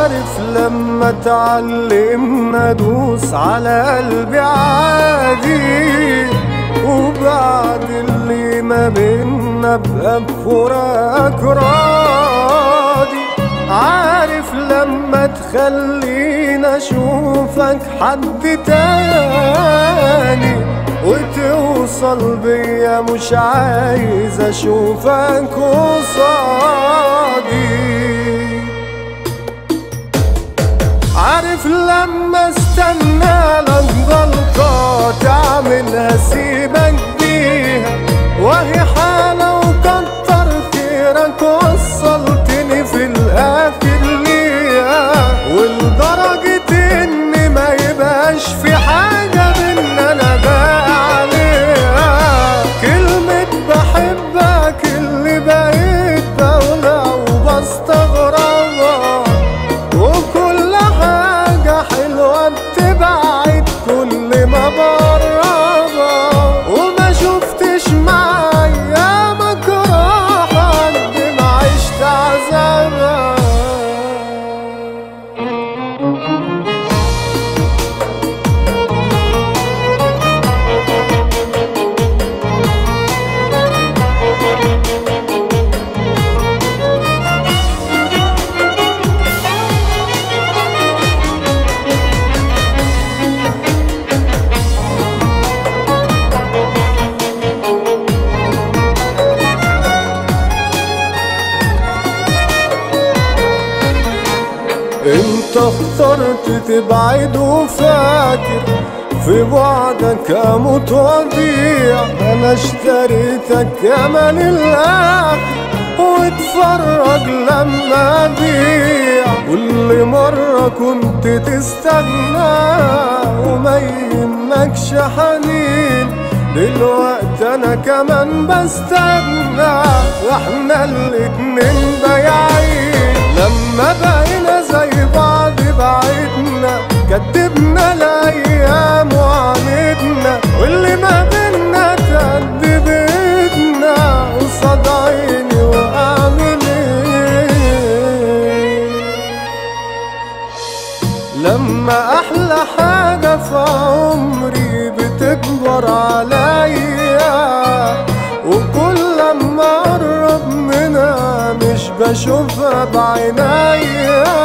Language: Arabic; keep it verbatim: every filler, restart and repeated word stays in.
عارف لما اتعلمنا ادوس على قلبي عادي، وبعد اللي ما بينا ابقى بفراق راضي. عارف لما تخلينا اشوفك حد تاني، وتوصل بيا مش عايز اشوفك قصادي. عارف لما استنى لك غلطة تعملها سيبك بيها، وهي حالة وكتر خيرك وصلتني في الآخر ليها، ولدرجة إن ما يبقاش في حاجة بينا أنا باقي عليها. كلمة بحبك اللي بقيت بقولها وبستغربها، وكل حاجة حلوة بتبعد كل ما بقربها، وما شفتش معايا مكروه قد ما عشت عذابها. انت اخترت تبعد وفاكر في بعدك اموت واضيع، انا اشتريتك كمان الاخر واتفرج لما ابيع. كل مرة كنت تستغنى وما يهمكش حنين، دلوقتي انا كمان بستغنى، واحنا الاتنين بايعين. لما بقينا زي بعض بعدنا، كدبنا الايام وعاندنا، واللي ما بينا تأدبتنا قصاد عيني. واعمل ايه لما احلى حاجة في عمري بتكبر عليا، وكل لما اقرب منها مش بشوفها بعينيا.